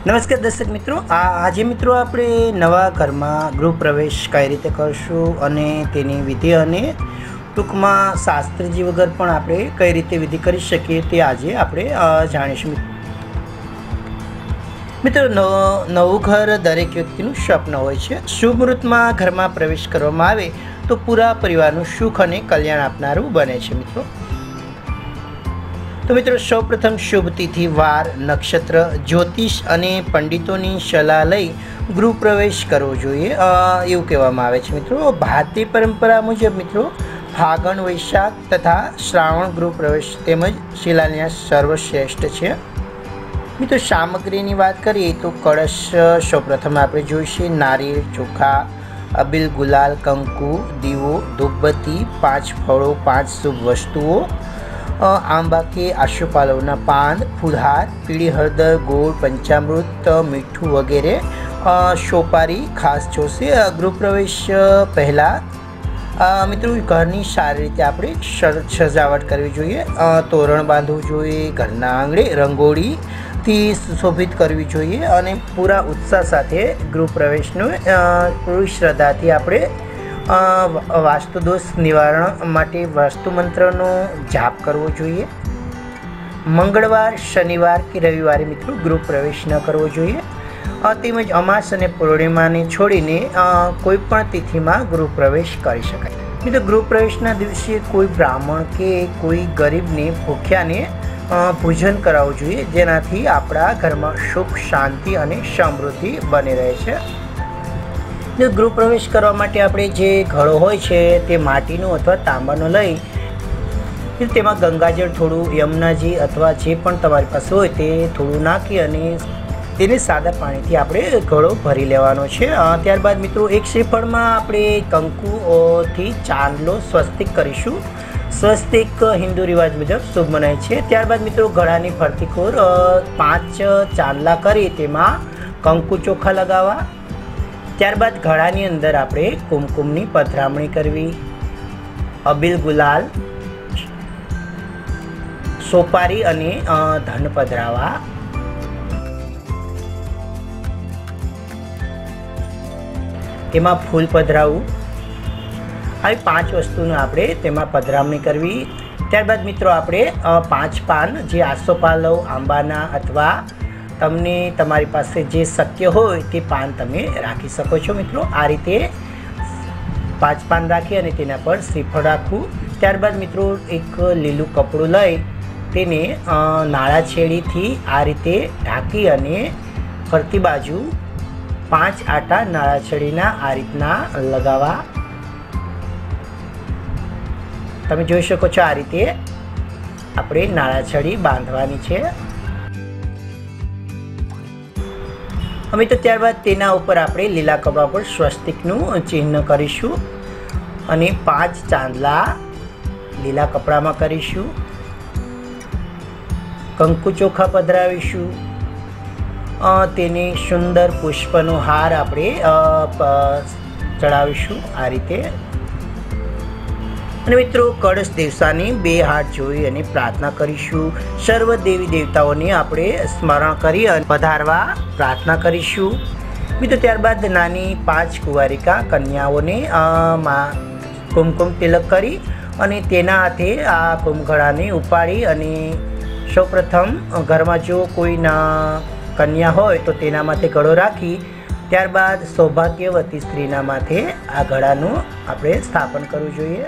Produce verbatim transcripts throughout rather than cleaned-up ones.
नमस्कार दर्शक मित्रों, आ आज मित्रों આપણે નવા ઘરમાં ગૃહ પ્રવેશ કઈ રીતે કરશું અને તેની વિધિ અને ટૂંકમાં શાસ્ત્રજી વગર પણ આપણે કઈ રીતે વિધિ કરી શકીએ તે આજે આપણે જાણીશું। મિત્રો, નવું ઘર દરેક વ્યક્તિનું સ્વપ્ન હોય છે। શુભ મુહૂર્તમાં ઘરમાં પ્રવેશ કરવામાં આવે તો પૂરા પરિવારનું સુખ અને કલ્યાણ આપનારું બને છે। મિત્રો तो मित्रों सौप्रथम शुभ तिथि वार नक्षत्र ज्योतिष अने पंडितोनी सलाह लई गृह प्रवेश करवो जोईए एवुं कहेवामां आवे छे। मित्रों, भारतीय परंपरा मुजब मित्रों फागण वैशाख तथा श्रावण गृह प्रवेश तेमज शिलान्यास सर्वश्रेष्ठ है। मित्रों, सामग्रीनी बात करिए तो कलश सौप्रथम आपणे जोईशे नारिયેળ चोखा अबील गुलाल कंकु दीवो धूपबत्ती पांच फळों पांच शुभ वस्तुओं आंबा के आशुपालवना पान फूलहार पीળી हळदर गोળ पंचामृत मीठू वगैरह सोपारी खास जोशे। गृह प्रवेश पहला मित्रों घरनी सारी रीते आपणे सजावट करवी जोईए। तोरण बांधवुं जोईए, घरना आंगणे रंगोળી थी सुशोभित करवी जोईए अने पूरा उत्साह साथे गृह प्रवेशनो पूरी श्रद्धाथी आपणे वास्तुदोष निवारण माटे वास्तु मंत्रनो जाप करवो जोईए। मंगळवार शनिवार के रविवार मित्रों गृह प्रवेश न करवो जोईए। तेमज अमास अने पूर्णिमाने छोड़ीने कोईपण तिथिमां गृह प्रवेश करी शकाय। मित्रों, गृह प्रवेशना दिवसे कोई ब्राह्मण के कोई गरीबने भूख्याने भोजन कराववुं जोईए, जेनाथी आपणा घरमां सुख शांति अने समृद्धि बनी रहे छे। गृह प्रवेश करवा माटे आपणे जे घड़ो होय छे ते माटीनो अथवा तांबानो लई तेमां गंगाजळ थोड़ुं यमुनाजी अथवा जे पण तमारी पासे होय ते थोड़ुं नाखी अने तेने सादा पाणीथी आपणे घड़ो भरी लेवानो छे। त्यारबाद मित्रों एक श्रीफळमां आपणे कंकुथी चांदलो स्वस्तिक करीशुं। स्वस्तिक हिंदू रिवाज मुजब शुभ मनाय छे। त्यारबाद मित्रों घड़ानी फरती कोर पांच चांदला करी तेमां कंकु चोखा लगावा। त्यारबाद घड़ानी अंदर आपणे कुमकुमनी पधरामणी करवी, अबील गुलाल सोपारी अने धन पधरावा। तेमां फूल पधरावुं। આવી પાંચ વસ્તુનો આપણે તેમાં પધરામણી કરવી। ત્યારબાદ મિત્રો આપણે પાંચ પાન જે આસોપાલવ આંબાના અથવા તમને તમારી પાસે જે શક્ય હોય તે પાન તમે રાખી શકો છો। મિત્રો આ રીતે પાંચ પાન રાખી અને તેના પર શ્રીફળ રાખવું। ત્યારબાદ મિત્રો એક લીલું કપડું લઈ તેને નાળા છેડીથી આ રીતે ઢાંકી અને ફરતી બાજુ પાંચ આટા નાળા છેડીના આ રીતના લગાવવા। તમે જોઈ શકો છો આ રીતે આપણે નાળા છડી બાંધવાની છે। અમે તો ત્યારબાદ તેના ઉપર આપણે લીલા કપડા પર સ્વસ્તિકનું ચિહ્ન કરીશું અને પાંચ ચાંદલા લીલા કપડામાં કરીશું। કંકુ ચોખા પધરાવીશું। તેને સુંદર પુષ્પનો હાર આપણે ચડાવીશું આ રીતે। અને મિત્રો કળશ દેવસાની બે હાથ જોઈ અને પ્રાર્થના કરીશું। સર્વ દેવી દેવતાઓને આપણે સ્મરણ કરી અને પધારવા પ્રાર્થના કરીશું। મિત્રો ત્યારબાદ નાની પાંચ કુંવારિકા કન્યાઓને કુમકુમ તિલક કરી અને તેના હાથે આ કુમઘડાને ઉપાડી અને સૌપ્રથમ ઘરમાં જો કોઈ ના કન્યા હોય તો તેના માથે ઘડો રાખી ત્યારબાદ સૌભાગ્યવતી સ્ત્રીના માથે આ ઘડાનું આપણે સ્થાપન કરવું જોઈએ।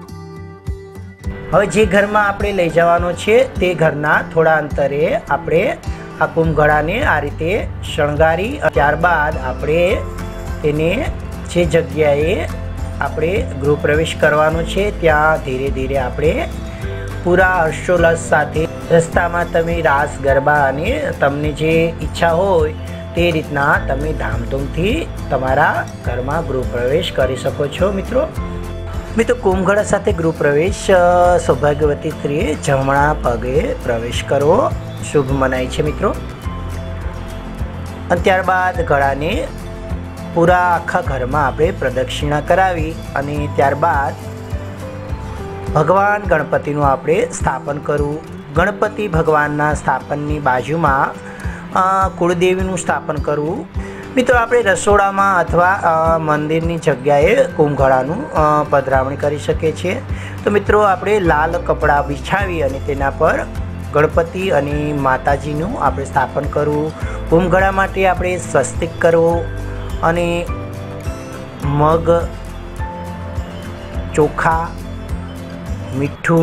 હવે જે ઘરમાં આપણે લઈ જવાનો છે તે ઘરના થોડા અંતરે આપણે આ કુંભઘડાને આ રીતે શણગારી ત્યારબાદ આપણે તેને જે જગ્યાએ આપણે ગૃહ પ્રવેશ કરવાનો છે ત્યાં ધીરે ધીરે આપણે પૂરા હર્ષોલ્લાસ સાથે રસ્તામાં તમે રાસ ગરબા અને તમને જે ઈચ્છા હોય તે રીતના તમે ધામધૂમથી તમારા ઘરમાં ગૃહ પ્રવેશ કરી શકો છો। મિત્રો મિત્રો કુંભઘડા સાથે ગૃહ પ્રવેશ સૌભાગ્યવતી સ્ત્રીએ જમણા પગે પ્રવેશ કરવો શુભ મનાય છે। મિત્રો અને ત્યારબાદ ઘડાને પૂરા આખા ઘરમાં આપણે પ્રદક્ષિણા કરાવી અને ત્યારબાદ ભગવાન ગણપતિનું આપણે સ્થાપન કરવું। ગણપતિ ભગવાનના સ્થાપનની બાજુમાં કુળદેવીનું સ્થાપન કરવું। મિત્રો આપણે રસોડામાં અથવા મંદિરની જગ્યાએ કુંભઘડાનું પધરામણી કરી શકીએ છીએ। તો મિત્રો આપણે લાલ કપડાં બિછાવી અને તેના પર ગણપતિ અને માતાજીનું આપણે સ્થાપન કરવું। કુંભઘડા માટે આપણે સ્વસ્તિક કરવો અને મગ, ચોખા, મીઠું,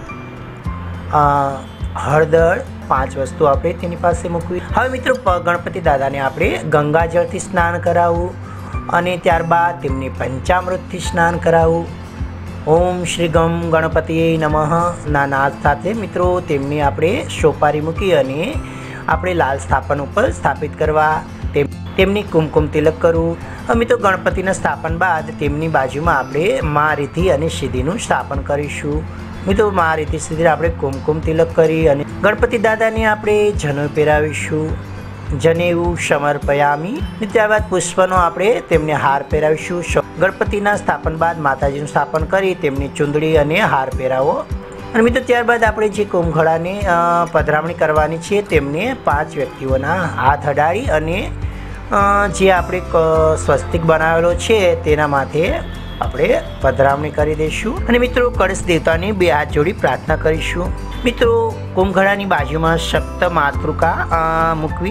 હળદર પાંચ વસ્તુ આપણે તેની પાસે મૂકવી। હવે મિત્રો ગણપતિ દાદાને આપણે ગંગાજળથી સ્નાન કરાવવું અને ત્યારબાદ તેમને પંચામૃતથી સ્નાન કરાવવું। ઓમ શ્રી ગમ ગણપતિએ નમઃ ના નાદ સાથે મિત્રો તેમની આપણે સોપારી મૂકી અને આપણે લાલ સ્થાપન ઉપર સ્થાપિત કરવા। તેમની કુમકુમ તિલક કરવું। અમે તો ગણપતિના સ્થાપન બાદ તેમની બાજુમાં આપણે મા રીતિ અને સિદ્ધિનું સ્થાપન કરીશું। મિત્રો મા રીતિ સિદ્ધિ આપણે કુમકુમ તિલક કરી અને ગણપતિ દાદાને આપણે જનેઉ પહેરાવીશું। જનેઉ સમર્પયામી। ત્યારબાદ પુષ્પનો આપણે તેમને હાર પહેરાવીશું। ગણપતિના સ્થાપન બાદ માતાજીનું સ્થાપન કરી તેમની ચૂંદડી અને હાર પહેરાવો। અને મિત્રો ત્યારબાદ આપણે જે કુંભઘડાને પધરામણી કરવાની છે તેમને પાંચ વ્યક્તિઓના હાથ અડાડી અને જે આપણે સ્વસ્તિક બનાવેલો છે તેના માથે આપણે પધરામણી કરી દઈશું। અને મિત્રો કળશ દેવતાને બે હાથ જોડી પ્રાર્થના કરીશું। મિત્રો કુંભઘડાની બાજુમાં સપ્ત માતૃકા મૂકવી।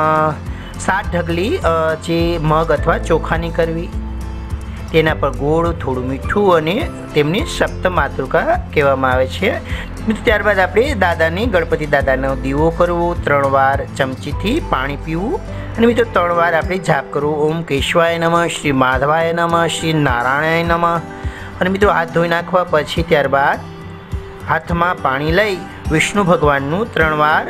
સાત ઢગલી જે મગ અથવા ચોખાની કરવી, તેના પર ગોળ, થોડું મીઠું અને તેમને સપ્ત માતૃકા કહેવામાં આવે છે। મિત્રો ત્યારબાદ આપણે દાદાને ગણપતિ દાદાનો દીવો કરવો, ત્રણ વાર ચમચીથી પાણી પીવું અને મિત્રો ત્રણ વાર આપણે જાપ કરવો। ઓમ કેશવાય નમઃ, શ્રી માધવાય નમઃ, શ્રી નારાયણાય નમઃ। અને મિત્રો હાથ ધોઈ નાખવા પછી ત્યારબાદ હાથમાં પાણી લઈ વિષ્ણુ ભગવાનનું ત્રણ વાર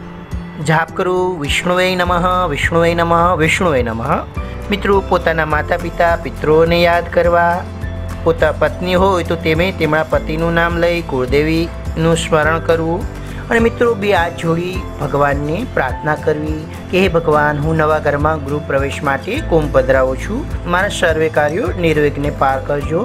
જાપ કરવું। વિષ્ણુવે નમઃ, વિષ્ણુવે નમઃ, વિષ્ણુવે નમઃ। મિત્રો પોતાના માતા પિતા પિતૃઓને યાદ કરવા। પોતા પત્ની હોય તો તેમે તેમના પતિનું નામ લઈ કુળદેવીનું સ્મરણ કરવું અને મિત્રો બે હાથ જોડી ભગવાનને પ્રાર્થના કરવી કે હે ભગવાન, હું નવા ઘરમાં ગૃહ પ્રવેશ માટે કુંભ પધરાવું છું। મારા સર્વે કાર્યો નિર્વિઘ્ને પાર કરજો।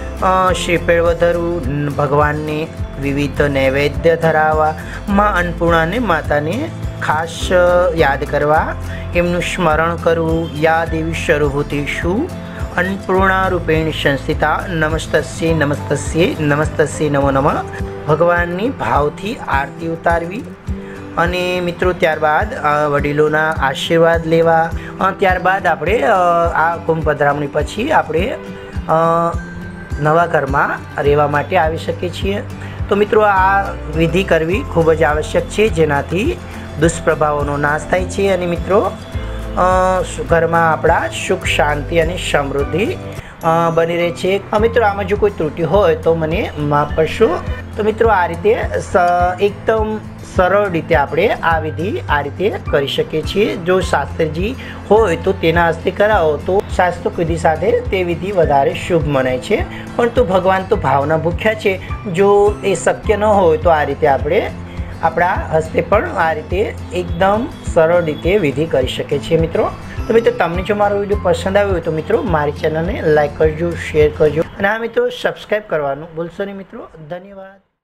શ્રીફળ વધારવું, ભગવાનને વિવિધ નૈવેદ્ય ધરાવવા, મા અન્નપૂર્ણાને માતાને ખાસ યાદ કરવા, એમનું સ્મરણ કરવું। યા દેવી સર્વભૂતેષુ અન્નપૂર્ણા રૂપેણ સંસ્થિતા નમસ્તસ્યે નમસ્તસ્યે નમસ્તસ્યે નમો નમઃ। ભગવાનની ભાવથી આરતી ઉતારવી અને મિત્રો ત્યારબાદ વડીલોના આશીર્વાદ લેવા। ત્યારબાદ આપણે આ કુંભ પધરામણી પછી આપણે નવા ઘરમાં રહેવા માટે આવી શકીએ છીએ। તો મિત્રો આ વિધિ કરવી ખૂબ જ આવશ્યક છે, જેનાથી દુષ્પ્રભાવોનો નાશ થાય છે અને મિત્રો ઘરમાં આપણા સુખ, શાંતિ અને સમૃદ્ધિ બની રહે છે। મિત્રો આમાં જો કોઈ ત્રુટિ હોય તો મને માફ કરશો। તો મિત્રો આ રીતે એકદમ સરળ રીતે આપણે આ વિધિ આ રીતે કરી શકીએ છીએ। જો શાસ્ત્રજી હોય તો તેના હસ્તે કરાવો તો શાસ્ત્રોક્ત વિધિ સાથે તે વિધિ વધારે શુભ મનાય છે। પરંતુ ભગવાન તો ભાવના ભૂખ્યા છે, જો એ શક્ય ન હોય તો આ રીતે આપણે આપણા હસ્તે પણ આ રીતે એકદમ સરળ રીતે વિધિ કરી શકીએ છીએ મિત્રો। તો મિત્રો તમને જો મારો વિડીયો પસંદ આવ્યો હોય તો મિત્રો મારી ચેનલને લાઈક કરજો, શેર કરજો અને આ મિત્રો સબસ્ક્રાઈબ કરવાનું ભૂલશો નહીં મિત્રો। ધન્યવાદ।